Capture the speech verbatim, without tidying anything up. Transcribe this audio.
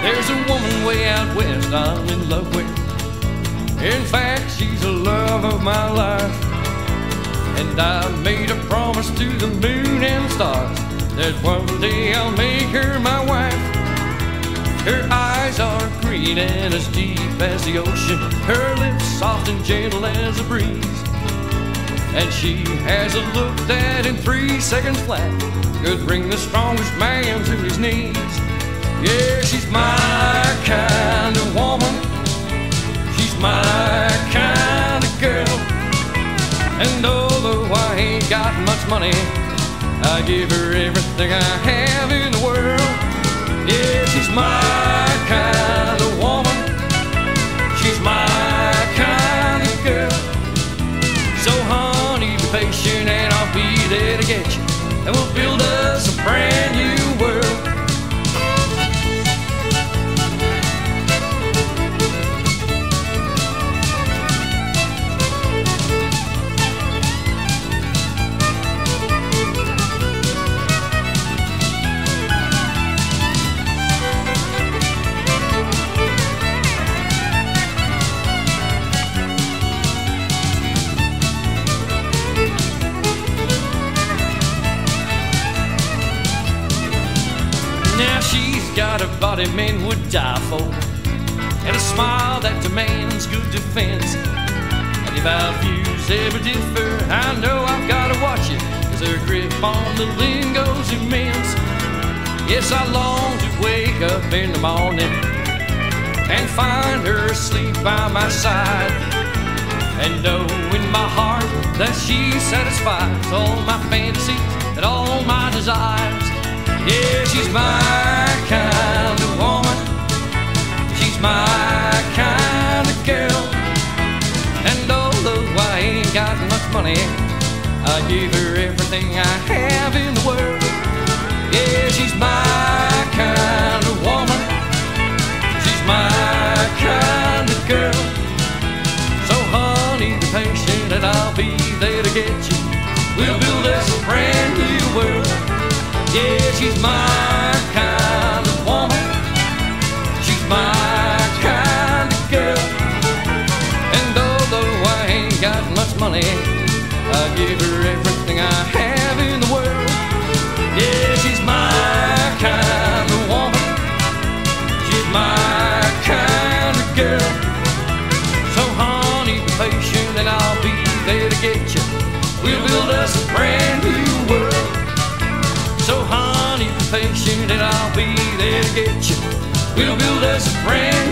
There's a woman way out west I'm in love with. In fact, she's the love of my life. And I made a promise to the moon and the stars that one day I'll make her my wife. Her eyes are green and as deep as the ocean, her lips soft and gentle as a breeze. And she has a look that in three seconds flat could bring the strongest man to his knees. Yeah, she's my kind of woman. She's my kind of girl. And although I ain't got much money, I give her everything I have in the world. Yeah, she's my kind of woman. She's my kind of girl. So honey, be patient and I'll be there to get you, and we'll build us a brand new world. Now she's got a body men would die for, and a smile that demands good defense. And if our views ever differ, I know I've gotta watch it, cause her grip on the lingo's immense. Yes, I long to wake up in the morning and find her asleep by my side, and know in my heart that she satisfies all my fantasies and all my desires. Yeah, she's my kind of woman. She's my kind of girl. And although I ain't got much money, I give her everything I have in the world. Yeah, she's my kind of woman. She's my kind of girl. So honey, be patient and I'll be there to get you. We'll build us a brand new world. Yeah, she's my kind of woman. She's my kind of girl. And although I ain't got much money, I give her everything I have in the world. Yeah, she's my kind of woman. She's my kind of girl. So honey, be patient and I'll be there to get you. We'll build us a brand new world. So honey, be patient and I'll be there to get you. We'll build us a brand